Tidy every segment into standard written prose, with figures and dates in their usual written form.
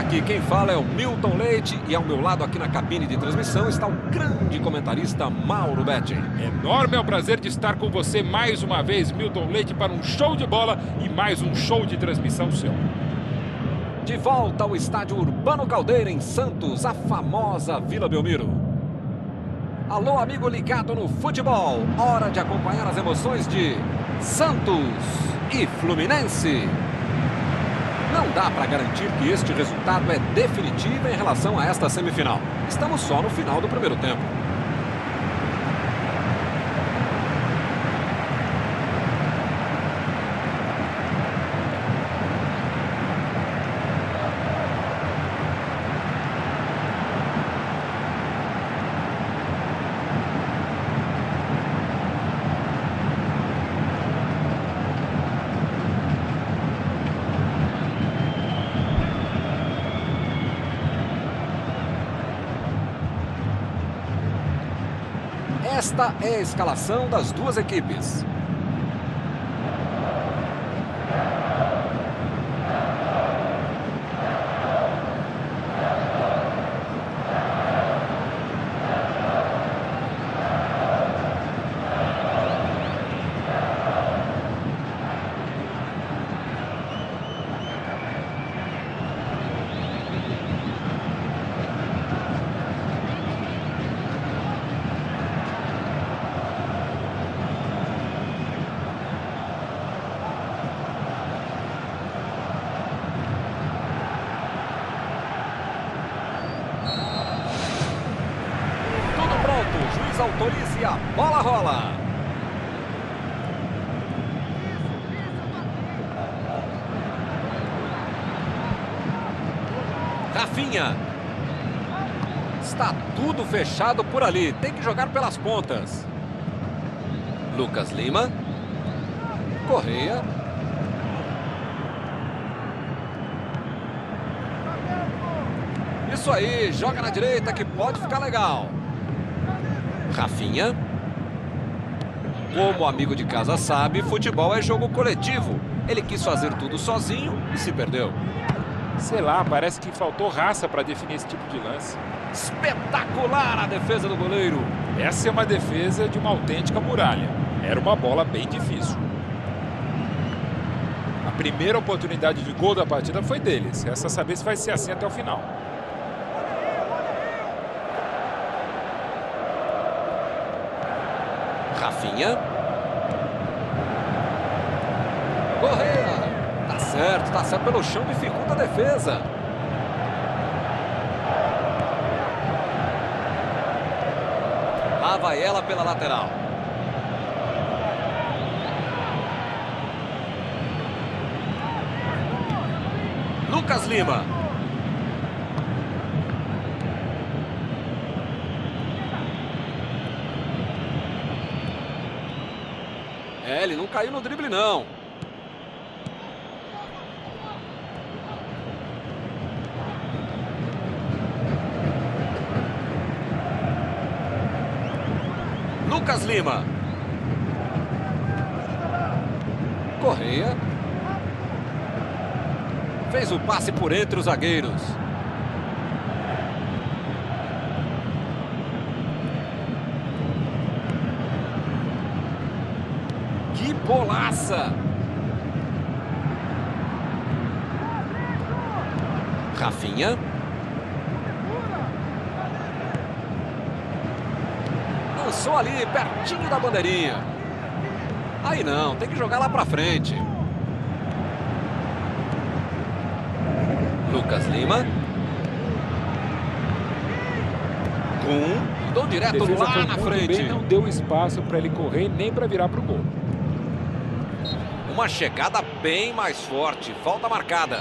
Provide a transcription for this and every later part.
Aqui quem fala é o Milton Leite e ao meu lado aqui na cabine de transmissão está o grande comentarista Mauro Betti. Enorme é o prazer de estar com você mais uma vez, Milton Leite, para um show de bola e mais um show de transmissão seu. De volta ao estádio Urbano Caldeira em Santos, a famosa Vila Belmiro. Alô, amigo ligado no futebol, hora de acompanhar as emoções de Santos e Fluminense. Não dá para garantir que este resultado é definitivo em relação a esta semifinal. Estamos só no final do primeiro tempo. Esta é a escalação das duas equipes. Autorize e a bola rola. Rafinha. Está tudo fechado por ali. Tem que jogar pelas pontas. Lucas Lima. Correia. Isso aí, joga na direita que pode ficar legal. Rafinha. Como o amigo de casa sabe, futebol é jogo coletivo. Ele quis fazer tudo sozinho e se perdeu. Sei lá, parece que faltou raça para definir esse tipo de lance. Espetacular a defesa do goleiro. Essa é uma defesa de uma autêntica muralha. Era uma bola bem difícil. A primeira oportunidade de gol da partida foi deles. Resta saber se vai ser assim até o final. Rafinha. Correia. Tá certo pelo chão, dificulta a defesa. Lá vai ela pela lateral. Lucas Lima. Ele não caiu no drible, não. Lucas Lima. Correia. Fez o passe por entre os zagueiros. Que bolaça! Rafinha. Lançou ali, pertinho da bandeirinha. Aí não, tem que jogar lá pra frente. Lucas Lima. Mandou direto lá na frente. Bem, não deu espaço para ele correr nem para virar pro gol. Uma chegada bem mais forte. Falta marcada.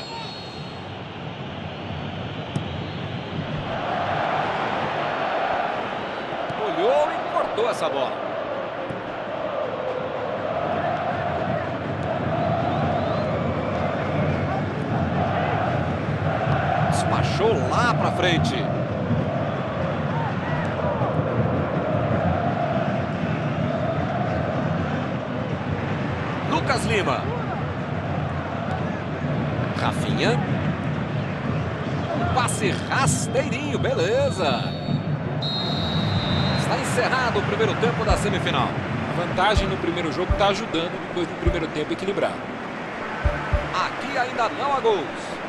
Olhou e cortou essa bola. Despachou lá pra frente. Lucas Lima. Rafinha. Um passe rasteirinho, beleza. Está encerrado o primeiro tempo da semifinal. A vantagem no primeiro jogo está ajudando depois do primeiro tempo equilibrar. Aqui ainda não há gols.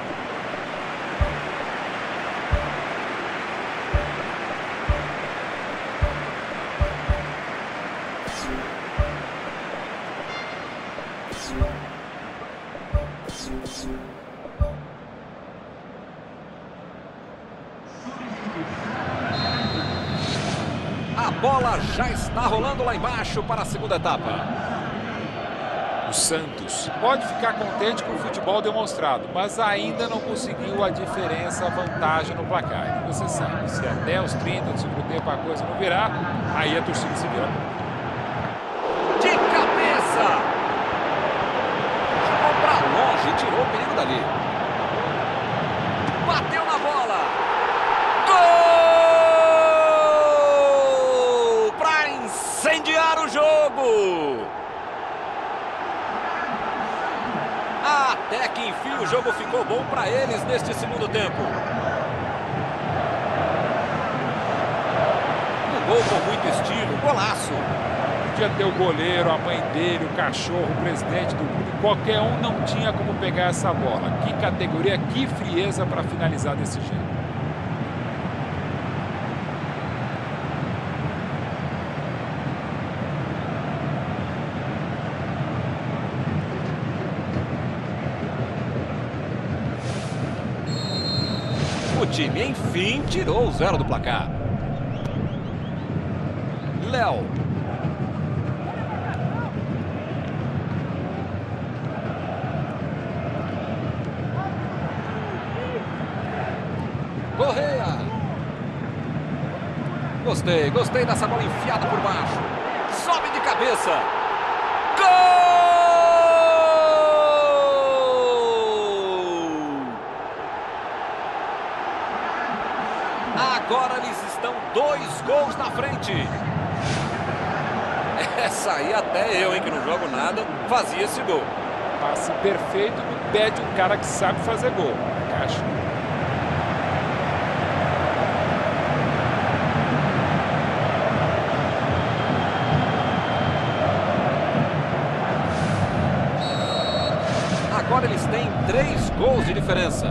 A bola já está rolando lá embaixo para a segunda etapa. O Santos pode ficar contente com o futebol demonstrado, mas ainda não conseguiu a diferença, a vantagem no placar. Você sabe, se até os 30 do segundo tempo a coisa não virar, aí a torcida se vira. De cabeça! Jogou para longe e tirou o perigo dali. Bateu na bola. Gol! Para incendiar o jogo. Até que enfim o jogo ficou bom para eles neste segundo tempo. Um gol com muito estilo, golaço. Podia ter o goleiro, a mãe dele, o cachorro, o presidente do clube. Qualquer um não tinha como pegar essa bola. Que categoria, que frieza para finalizar desse jeito. O time, enfim, tirou o 0 do placar. Léo. Correia. Gostei dessa bola enfiada por baixo. Sobe de cabeça. Gol! Agora eles estão 2 gols na frente. Essa aí até eu, que não jogo nada, fazia esse gol. Passe perfeito no pé de um cara que sabe fazer gol. Caixa. Agora eles têm 3 gols de diferença.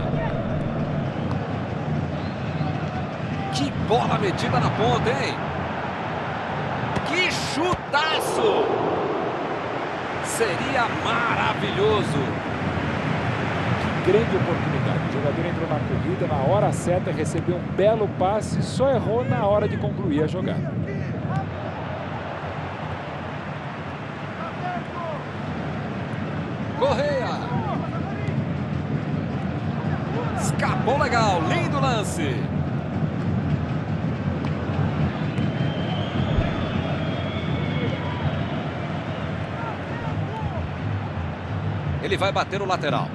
Que bola metida na ponta, hein? Que chutaço! Seria maravilhoso. Que grande oportunidade. O jogador entrou na corrida na hora certa, recebeu um belo passe e só errou na hora de concluir a jogada. Correia. Escapou legal, lindo lance. Ele vai bater o lateral.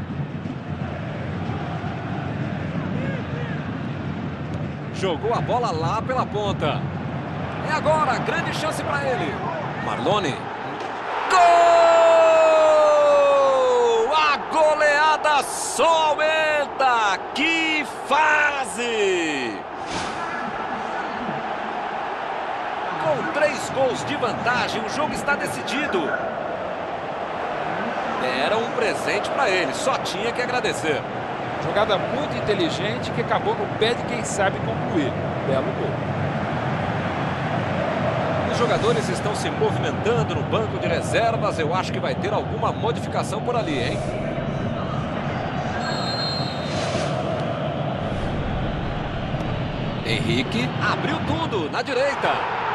Jogou a bola lá pela ponta. É agora, grande chance para ele. Marlone. Gol! A goleada só aumenta. Que fase! Com 3 gols de vantagem, o jogo está decidido. Era um presente para ele, só tinha que agradecer. Jogada muito inteligente que acabou no pé de quem sabe concluir. Belo gol. Os jogadores estão se movimentando no banco de reservas. Eu acho que vai ter alguma modificação por ali, hein? Henrique abriu tudo na direita.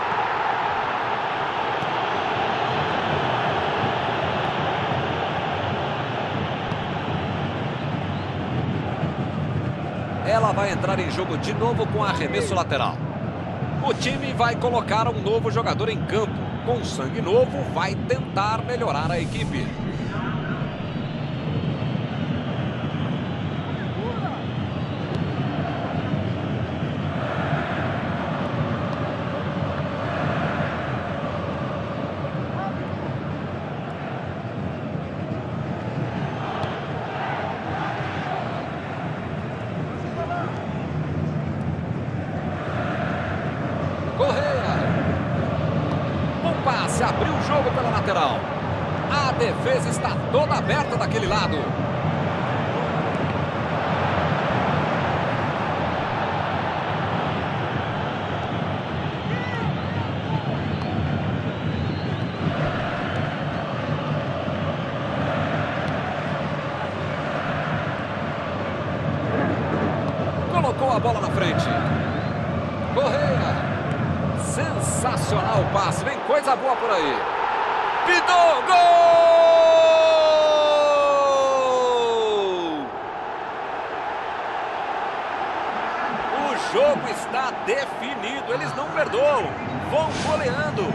Ela vai entrar em jogo de novo com arremesso lateral. O time vai colocar um novo jogador em campo. Com sangue novo, vai tentar melhorar a equipe. lateral. A defesa está toda aberta daquele lado. Colocou a bola na frente. Correia. Sensacional o passe. Vem coisa boa por aí. Pintou. Gol! O jogo está definido. Eles não perdoam. Vão goleando.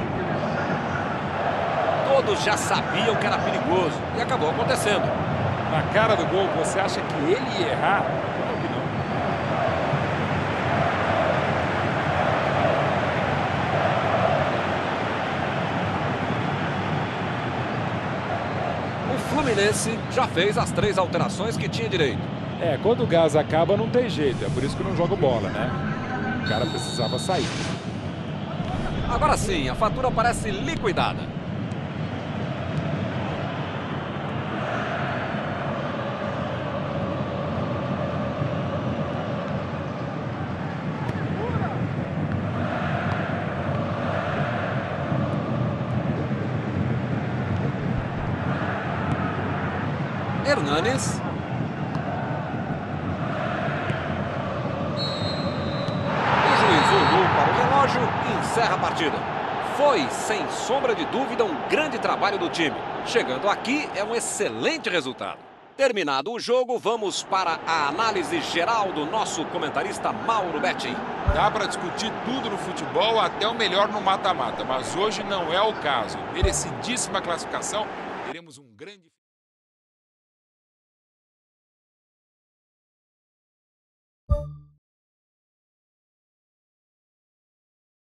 Todos já sabiam que era perigoso. E acabou acontecendo. Na cara do gol, você acha que ele ia errar? Claro que não. O Fluminense já fez as 3 alterações que tinha direito. Quando o gás acaba não tem jeito, é por isso que eu não jogo bola, né? O cara precisava sair. Agora sim, a fatura parece liquidada. Hernanes. O juiz olhou para o relógio e encerra a partida. Foi, sem sombra de dúvida, um grande trabalho do time. Chegando aqui, é um excelente resultado. Terminado o jogo, vamos para a análise geral do nosso comentarista Mauro Betti. Dá para discutir tudo no futebol, até o melhor no mata-mata, mas hoje não é o caso. Merecidíssima classificação, teremos um grande...